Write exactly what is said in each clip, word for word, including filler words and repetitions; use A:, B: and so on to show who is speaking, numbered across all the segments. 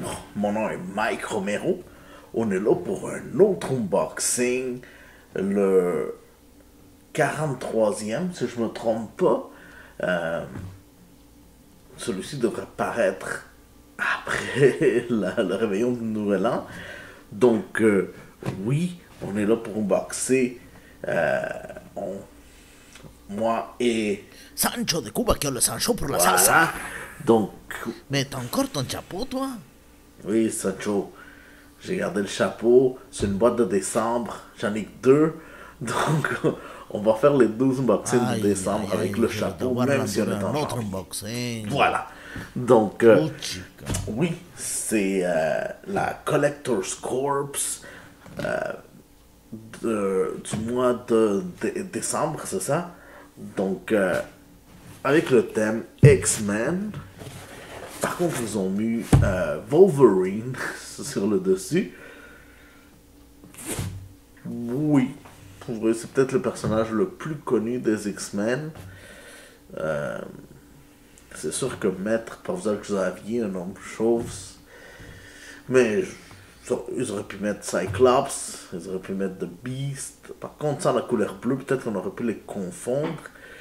A: mon nom est Mike Romero. On est là pour un autre unboxing, le quarante-troisième, si je me trompe pas. Euh, Celui-ci devrait paraître après la- le réveillon du Nouvel An. Donc, euh, oui, on est là pour unboxer. Euh, on- moi et
B: Sancho de Cuba qui a le Sancho pour la
A: voilà.
B: salsa.
A: Donc,
B: Mais t'as encore ton chapeau, toi?
A: oui, Sancho. J'ai gardé le chapeau. C'est une boîte de décembre. J'en ai que deux. Donc, on va faire les douze unboxings de décembre
B: Aïe,
A: avec
B: aïe,
A: le
B: je vais
A: chapeau,
B: devoir
A: même si on est
B: endurer
A: en
B: un autre
A: janvier.
B: unboxing.
A: Voilà. Donc, euh,
B: Oh, chica.
A: oui, c'est euh, la Collector's Corpse euh, de- du mois de, dé- décembre, c'est ça? Donc, euh, avec le thème X-Men. Par contre, ils ont mis euh, Wolverine sur le dessus. Oui, pour vrai, c'est peut-être le personnage le plus connu des X-Men. Euh, c'est sûr que Maître Professeur Xavier, un homme chauve, mais je- ils auraient pu mettre Cyclops, ils auraient pu mettre The Beast. Par contre, sans la couleur bleue, peut-être qu'on aurait pu les confondre.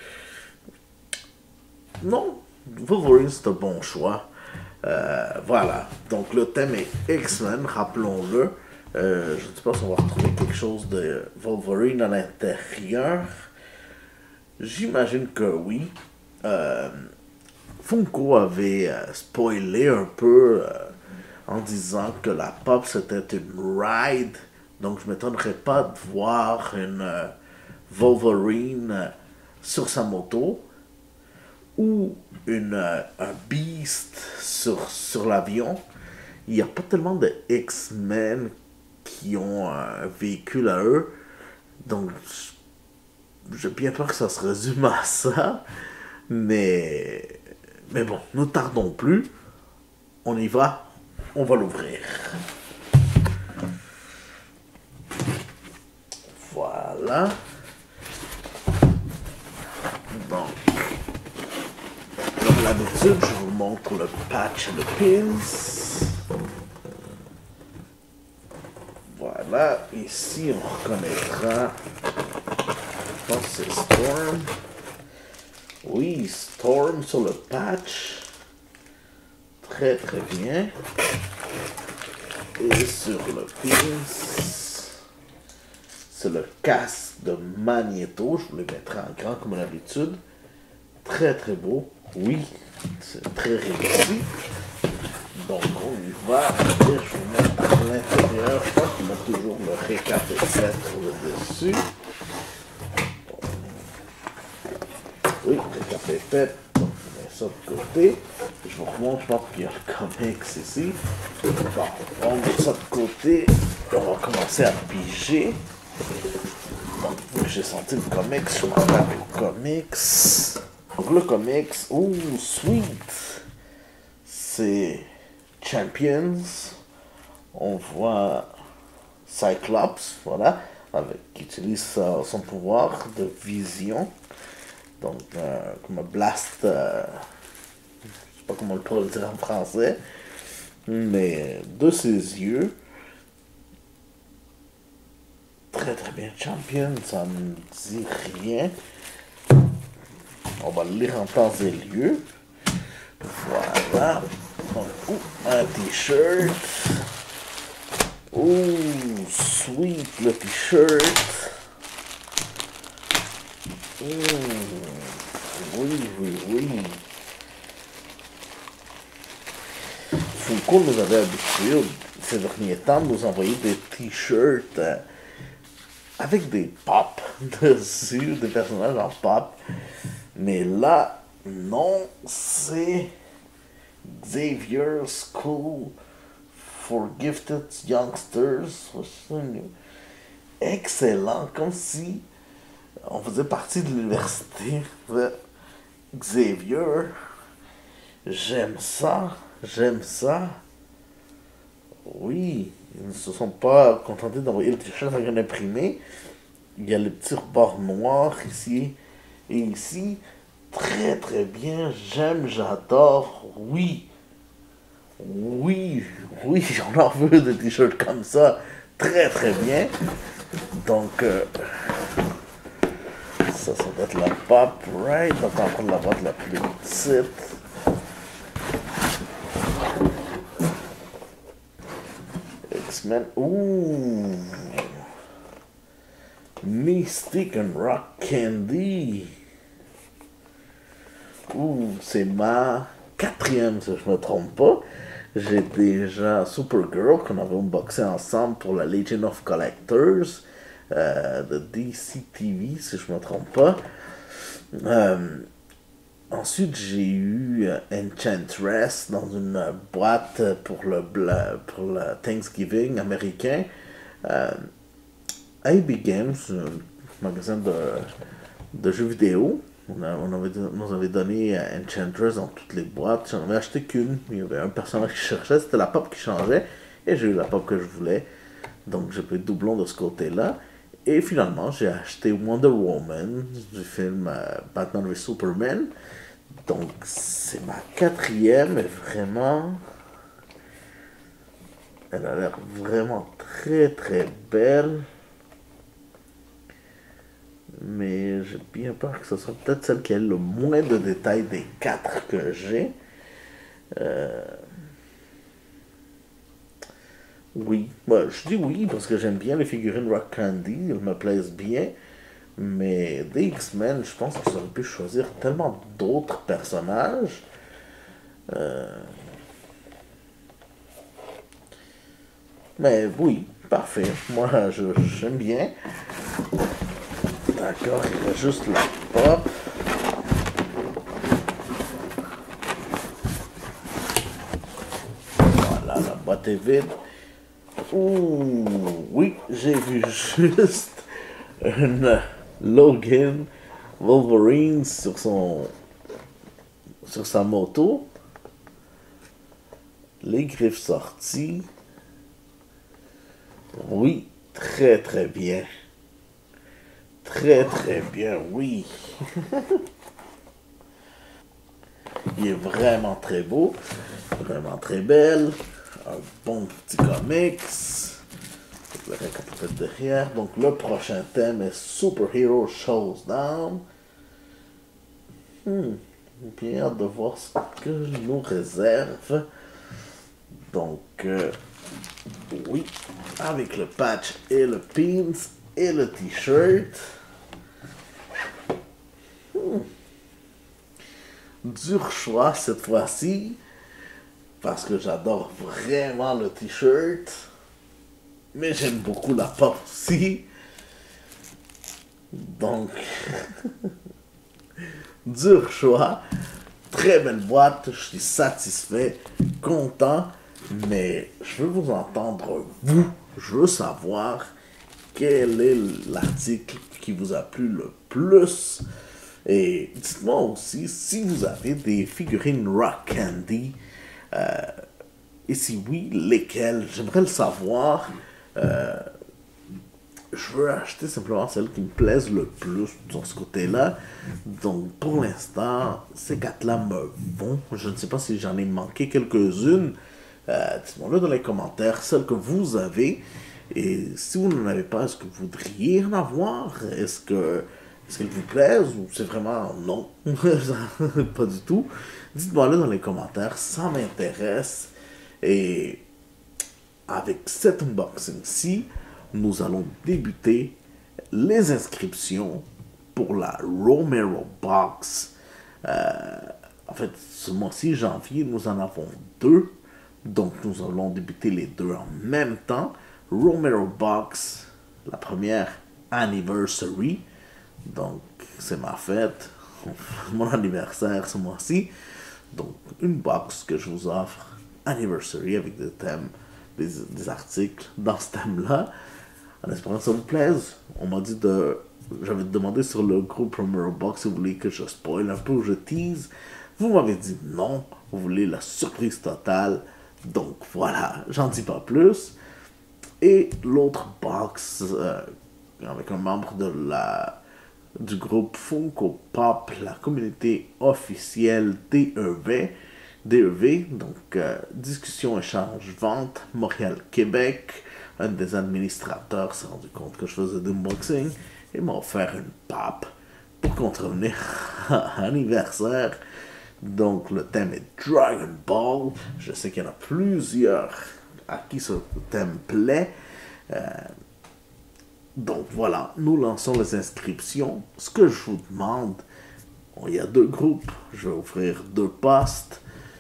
A: Non, Wolverine, c'est un bon choix. Euh, voilà, donc le thème est X-Men, rappelons-le. Euh, je ne sais pas si on va retrouver quelque chose de Wolverine à l'intérieur. J'imagine que oui. Euh, Funko avait euh, spoilé un peu euh, en disant que la pop c'était une ride. Donc je ne m'étonnerais pas de voir une euh, Wolverine euh, sur sa moto ou une, euh, un Beast sur, sur l'avion. Il n'y a pas tellement de X-Men qui ont un véhicule à eux. Donc, j'ai bien peur que ça se résume à ça. Mais, mais bon, ne tardons plus. On y va. On va l'ouvrir. Voilà. Donc, comme d'habitude, je vous montre le patch et le pins. Voilà, ici on reconnaîtra, je pense que c'est Storm. Oui, Storm sur le patch. Très très bien. Et sur le pins, c'est le casque de Magneto. Je vous le mettrai en grand comme d'habitude. Très très beau. Oui, c'est très réussi. Donc on y va. Et je vous mets à l'intérieur. Je pense qu'il m'a toujours le récap sur le dessus. Oui, le récap est fait. Donc je mets ça de côté. Je vous remontre, je pense qu'il y a le comics ici. Bon, on met ça de côté. On va commencer à piger. Donc, vu que j'ai senti le comics, je m'en vais avec le comics. Donc le comics, ouh, sweet. C'est Champions. On voit Cyclops, voilà, avec, qui utilise sa- son pouvoir de vision. Donc, euh, comme un blast, euh, je sais pas comment on peut le dire en français, mais de ses yeux. Très très bien, Champion, ça ne dit rien. On va le lire en temps et lieu. Voilà. Donc, ouh, un t-shirt. Ouh, sweet le t-shirt. Ouh, oui, oui, oui. Funko nous avait habitué ces derniers temps de nous envoyer des t-shirts euh, avec des pop dessus, des personnages en pop. Mais là, non, c'est Xavier School for Gifted Youngsters. Excellent, comme si on faisait partie de l'université de Xavier. J'aime ça, j'aime ça. Oui, ils ne se sont pas contentés d'envoyer le t-shirt avec un imprimé. Il y a le petit rebord noir ici et ici. Très très bien, j'aime, j'adore, oui. Oui, oui, j'en en veux des t-shirts comme ça. Très, très bien. Donc, euh, ça, ça doit être la pop, right? Donc, on va prendre la boîte la plus petite. X-Men. Ouh! Mystic and Rock Candy. Ouh, c'est ma quatrième, si je me trompe pas. J'ai déjà Supergirl qu'on avait unboxé ensemble pour la Legion of Collectors euh, de D C T V, si je me trompe pas. Euh, ensuite, j'ai eu euh, Enchantress dans une euh, boîte pour le, pour le Thanksgiving américain. Euh, A B Games, un magasin de, de jeux vidéo. On, a, on avait, nous avait donné Enchantress dans toutes les boîtes. J'en avais acheté qu'une. Il y avait un personnage qui cherchait. C'était la pop qui changeait. Et j'ai eu la pop que je voulais. Donc j'ai pris doublon de ce côté-là. Et finalement, j'ai acheté Wonder Woman du film euh, Batman v Superman. Donc c'est ma quatrième. Et vraiment... Elle a l'air vraiment très très belle. Mais j'ai bien peur que ce soit peut-être celle qui a le moins de détails des quatre que j'ai. Euh... Oui, bah, je dis oui parce que j'aime bien les figurines Rock Candy, elles me plaisent bien. Mais des X-Men, je pense qu'ils auraient pu choisir tellement d'autres personnages. Euh... Mais oui, parfait. Moi, je, j'aime bien. D'accord, il y a juste la pop. Voilà, la boîte est vide. Ouh, oui, j'ai vu juste une Logan Wolverine sur son sur sa moto. Les griffes sorties. Oui, très très bien. Très très bien, oui. Il est vraiment très beau, vraiment très belle. Un bon petit comics. Je verrai peut-être derrière. Donc le prochain thème est Superhero Showdown. Hmm, bien hâte de voir ce que nous réserve. Donc, euh, oui, avec le patch et le pins et le t-shirt. Hmm. Dur choix cette fois-ci, parce que j'adore vraiment le t-shirt, mais j'aime beaucoup la pop aussi. Donc, dur choix. Très belle boîte, je suis satisfait, content, mais je veux vous entendre, vous, je veux savoir quel est l'article qui vous a plu le plus. Et dites-moi aussi si vous avez des figurines Rock Candy, euh, et si oui, lesquelles, j'aimerais le savoir. Euh, je veux acheter simplement celles qui me plaisent le plus dans ce côté-là. Donc, pour l'instant, ces quatre-là me vont. Je ne sais pas si j'en ai manqué quelques-unes. Euh, dites-moi-le dans les commentaires, celles que vous avez. Et si vous n'en avez pas, est-ce que vous voudriez en avoir? Est-ce que est-ce qu'elles vous plaisent ou c'est vraiment non? Pas du tout. Dites-moi-le dans les commentaires, ça m'intéresse. Et avec cet unboxing-ci, nous allons débuter les inscriptions pour la Romero Box. Euh, en fait, ce mois-ci, janvier, nous en avons deux. Donc, nous allons débuter les deux en même temps. Romero Box, la première Anniversary. Donc, c'est ma fête. Mon anniversaire ce mois-ci. Donc, une box que je vous offre. Anniversary avec des thèmes, des, des articles dans ce thème-là. En espérant que ça vous plaise. On m'a dit de... J'avais demandé sur le groupe Romero Box si vous voulez que je spoil un peu ou je tease. Vous m'avez dit non. Vous voulez la surprise totale. Donc voilà, j'en dis pas plus. Et l'autre box euh, avec un membre de la, du groupe Funko Pop, la communauté officielle T E V. D E V, donc euh, discussion, échange, vente, Montréal, Québec. Un des administrateurs s'est rendu compte que je faisais de l'unboxing et m'a offert une pape pour contrevenir à anniversaire. Donc le thème est Dragon Ball. Je sais qu'il y en a plusieurs à qui ce thème plaît. Euh, donc voilà, nous lançons les inscriptions. Ce que je vous demande, bon, il y a deux groupes, je vais ouvrir deux postes.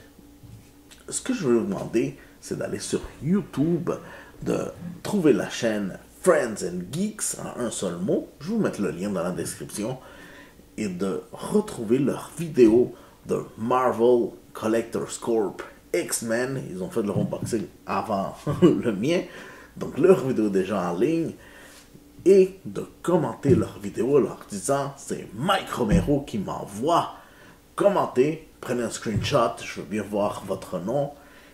A: Ce que je vais vous demander, c'est d'aller sur YouTube, de trouver la chaîne Friends and Geeks en un seul mot. Je vais vous mettre le lien dans la description. Et de retrouver leur vidéo de Marvel Collector's Corp X-Men. Ils ont fait leur unboxing avant le mien. Donc leur vidéo est déjà en ligne. Et de commenter leur vidéo en leur disant c'est Mike Romero qui m'envoie. Commentez, prenez un screenshot, je veux bien voir votre nom.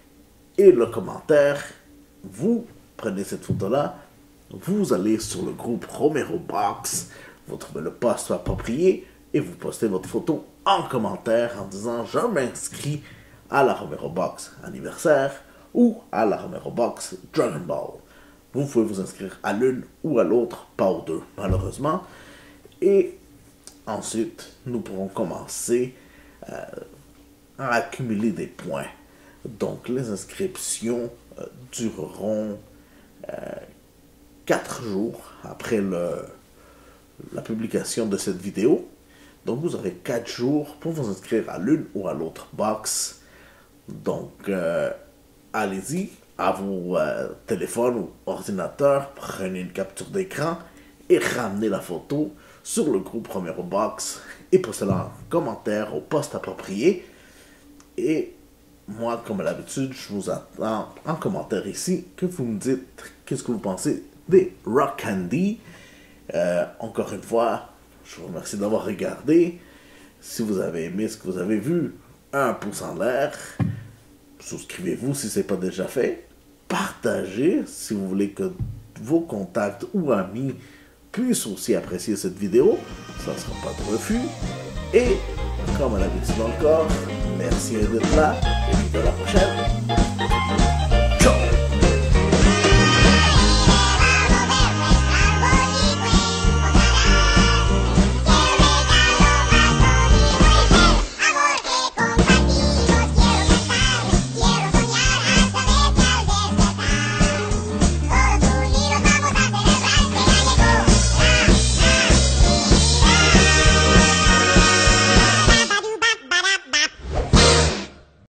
A: Et le commentaire, vous prenez cette photo-là, vous allez sur le groupe Romero Box, vous trouvez le post approprié et vous postez votre photo en commentaire en disant je m'inscris à la Romero Box anniversaire ou à la Romero Box Dragon Ball. Vous pouvez vous inscrire à l'une ou à l'autre, pas aux deux malheureusement. Et ensuite, nous pourrons commencer euh, à accumuler des points. Donc les inscriptions euh, dureront euh, quatre jours après le, la publication de cette vidéo. Donc vous aurez quatre jours pour vous inscrire à l'une ou à l'autre box. Donc euh, allez-y à vos euh, téléphones ou ordinateurs, prenez une capture d'écran et ramenez la photo sur le groupe Romero Box et postez-la en commentaire au post approprié. Et moi, comme d'habitude, je vous attends en commentaire ici que vous me dites qu'est-ce que vous pensez des Rock Candy. Euh, encore une fois, je vous remercie d'avoir regardé. Si vous avez aimé ce que vous avez vu, un pouce en l'air. Souscrivez-vous si ce n'est pas déjà fait. Partagez si vous voulez que vos contacts ou amis puissent aussi apprécier cette vidéo. Ça ne sera pas de refus. Et, comme à l'habitude encore, merci d'être là et à la prochaine.